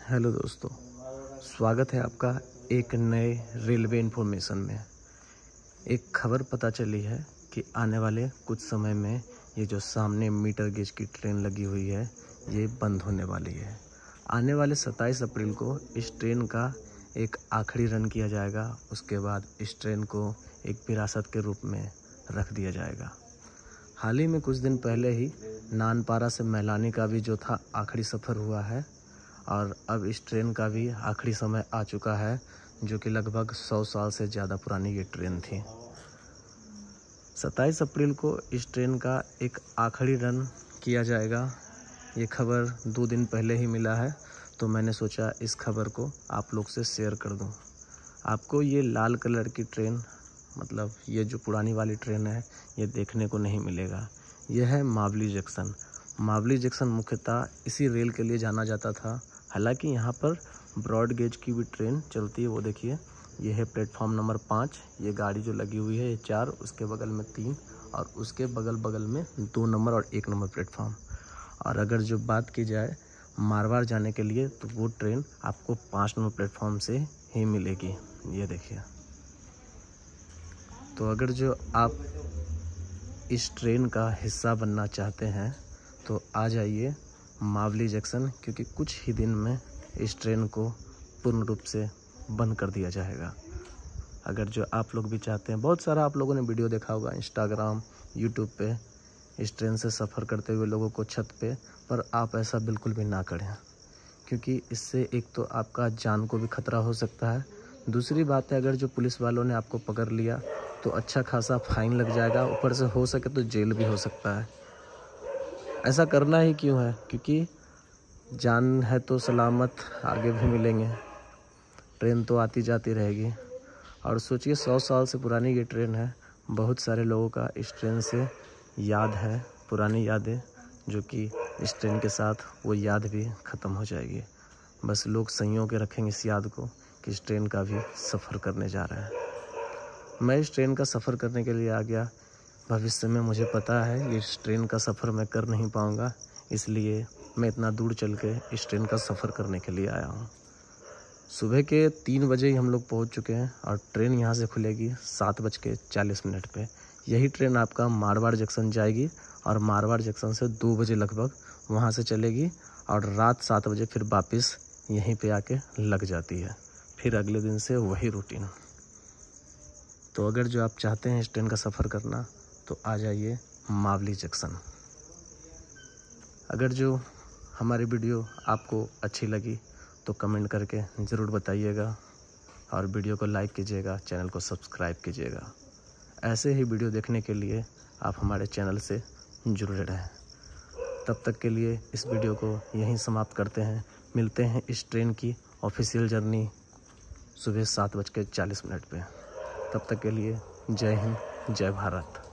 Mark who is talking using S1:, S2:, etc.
S1: Hello दोस्तों, स्वागत है आपका एक नए रेलवे इन्फॉर्मेशन में। एक खबर पता चली है कि आने वाले कुछ समय में ये जो सामने मीटर गेज की ट्रेन लगी हुई है ये बंद होने वाली है। आने वाले 27 अप्रैल को इस ट्रेन का एक आखिरी रन किया जाएगा। उसके बाद इस ट्रेन को एक विरासत के रूप में रख दिया जाएगा। हाल ही में कुछ दिन पहले ही नानपारा से मैलानी का भी जो था आखिरी सफ़र हुआ है और अब इस ट्रेन का भी आखिरी समय आ चुका है, जो कि लगभग 100 साल से ज़्यादा पुरानी ये ट्रेन थी। 27 अप्रैल को इस ट्रेन का एक आखिरी रन किया जाएगा। ये खबर 2 दिन पहले ही मिला है, तो मैंने सोचा इस खबर को आप लोग से शेयर कर दूं। आपको ये लाल कलर की ट्रेन, मतलब ये जो पुरानी वाली ट्रेन है, ये देखने को नहीं मिलेगा। यह है मावली जंक्शन। मावली जंक्शन मुख्यतः इसी रेल के लिए जाना जाता था। हालांकि यहाँ पर ब्रॉड गेज की भी ट्रेन चलती है। वो देखिए, ये है प्लेटफॉर्म नंबर 5। ये गाड़ी जो लगी हुई है ये 4, उसके बगल में 3 और उसके बगल में 2 नंबर और 1 नंबर प्लेटफॉर्म। और अगर जो बात की जाए मारवाड़ जाने के लिए, तो वो ट्रेन आपको 5 नंबर प्लेटफॉर्म से ही मिलेगी। ये देखिए, तो अगर जो आप इस ट्रेन का हिस्सा बनना चाहते हैं तो आ जाइए मावली जंक्शन, क्योंकि कुछ ही दिन में इस ट्रेन को पूर्ण रूप से बंद कर दिया जाएगा। अगर जो आप लोग भी चाहते हैं, बहुत सारा आप लोगों ने वीडियो देखा होगा इंस्टाग्राम, यूट्यूब पे इस ट्रेन से सफ़र करते हुए लोगों को छत पे, पर आप ऐसा बिल्कुल भी ना करें, क्योंकि इससे एक तो आपका जान को भी खतरा हो सकता है। दूसरी बात है, अगर जो पुलिस वालों ने आपको पकड़ लिया तो अच्छा खासा फाइन लग जाएगा, ऊपर से हो सके तो जेल भी हो सकता है। ऐसा करना ही क्यों है, क्योंकि जान है तो सलामत आगे भी मिलेंगे। ट्रेन तो आती जाती रहेगी। और सोचिए, 100 साल से पुरानी ये ट्रेन है। बहुत सारे लोगों का इस ट्रेन से याद है, पुरानी यादें, जो कि इस ट्रेन के साथ वो याद भी ख़त्म हो जाएगी। बस लोग संजो के रखेंगे इस याद को कि इस ट्रेन का भी सफ़र करने जा रहे हैं। मैं इस ट्रेन का सफ़र करने के लिए आ गया। भविष्य में मुझे पता है इस ट्रेन का सफ़र मैं कर नहीं पाऊँगा, इसलिए मैं इतना दूर चल के इस ट्रेन का सफ़र करने के लिए आया हूँ। सुबह के 3 बजे ही हम लोग पहुँच चुके हैं और ट्रेन यहाँ से खुलेगी 7:40 पे। यही ट्रेन आपका मारवाड़ जंक्शन जाएगी और मारवाड़ जंक्शन से 2 बजे लगभग वहाँ से चलेगी और रात 7 बजे फिर वापस यहीं पे आके लग जाती है। फिर अगले दिन से वही रूटीन। तो अगर जो आप चाहते हैं इस ट्रेन का सफ़र करना तो आ जाइए मावली जंक्शन। अगर जो हमारी वीडियो आपको अच्छी लगी तो कमेंट करके ज़रूर बताइएगा और वीडियो को लाइक कीजिएगा, चैनल को सब्सक्राइब कीजिएगा। ऐसे ही वीडियो देखने के लिए आप हमारे चैनल से जुड़े रहें। तब तक के लिए इस वीडियो को यहीं समाप्त करते हैं। मिलते हैं इस ट्रेन की ऑफिशियल जर्नी सुबह 7:40 पे। तब तक के लिए जय हिंद, जय भारत।